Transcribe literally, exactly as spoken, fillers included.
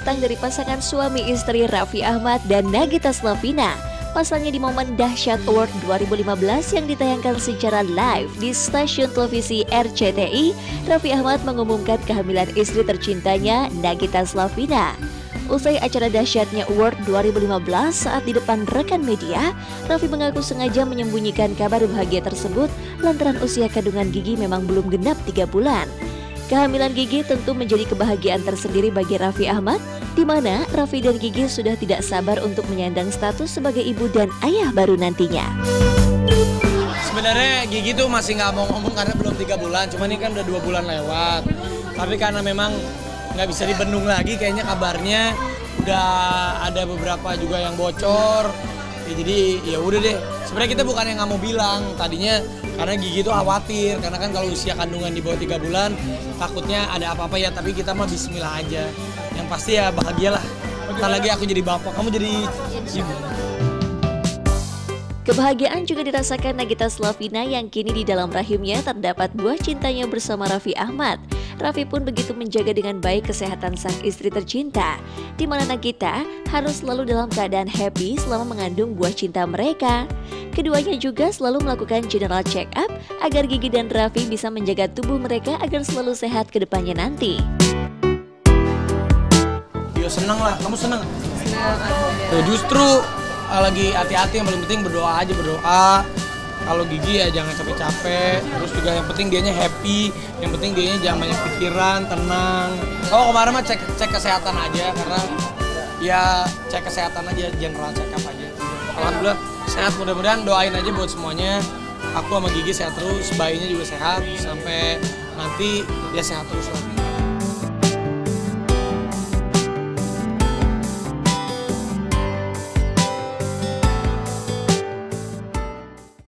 datang dari pasangan suami istri Raffi Ahmad dan Nagita Slavina. Pasalnya di momen Dahsyat Award dua ribu lima belas yang ditayangkan secara live di stasiun televisi R C T I, Raffi Ahmad mengumumkan kehamilan istri tercintanya, Nagita Slavina. Usai acara Dahsyatnya Award dua ribu lima belas saat di depan rekan media, Raffi mengaku sengaja menyembunyikan kabar bahagia tersebut lantaran usia kandungan Gigi memang belum genap tiga bulan. Kehamilan Gigi tentu menjadi kebahagiaan tersendiri bagi Raffi Ahmad, di mana Raffi dan Gigi sudah tidak sabar untuk menyandang status sebagai ibu dan ayah baru nantinya. Sebenarnya Gigi tuh masih nggak mau ngomong karena belum tiga bulan, cuman ini kan udah dua bulan lewat. Tapi karena memang nggak bisa dibendung lagi, kayaknya kabarnya udah ada beberapa juga yang bocor. Ya, jadi ya udah deh. Sebenarnya kita bukan yang nggak mau bilang tadinya, karena Gigi tuh khawatir karena kan kalau usia kandungan di bawah tiga bulan takutnya ada apa-apa ya. Tapi kita mah Bismillah aja. Yang pasti ya bahagialah. Ntar lagi aku jadi bapak, kamu jadi ibu. Kebahagiaan juga dirasakan Nagita Slavina yang kini di dalam rahimnya terdapat buah cintanya bersama Raffi Ahmad. Raffi pun begitu menjaga dengan baik kesehatan sang istri tercinta, di mana Nagita harus selalu dalam keadaan happy selama mengandung buah cinta mereka. Keduanya juga selalu melakukan general check up agar Gigi dan Raffi bisa menjaga tubuh mereka agar selalu sehat ke depannya nanti. Yo seneng lah, kamu seneng? Seneng. Tuh, justru lagi hati-hati, yang paling penting berdoa aja, berdoa. Kalau Gigi ya jangan capek-capek, terus juga yang penting dianya happy, yang penting dianya jangan banyak pikiran, tenang. Oh kemarin mah cek cek kesehatan aja, karena ya cek kesehatan aja, general check up aja. Alhamdulillah sehat, mudah-mudahan doain aja buat semuanya. Aku sama Gigi sehat terus, bayinya juga sehat, sampai nanti dia sehat terus lagi.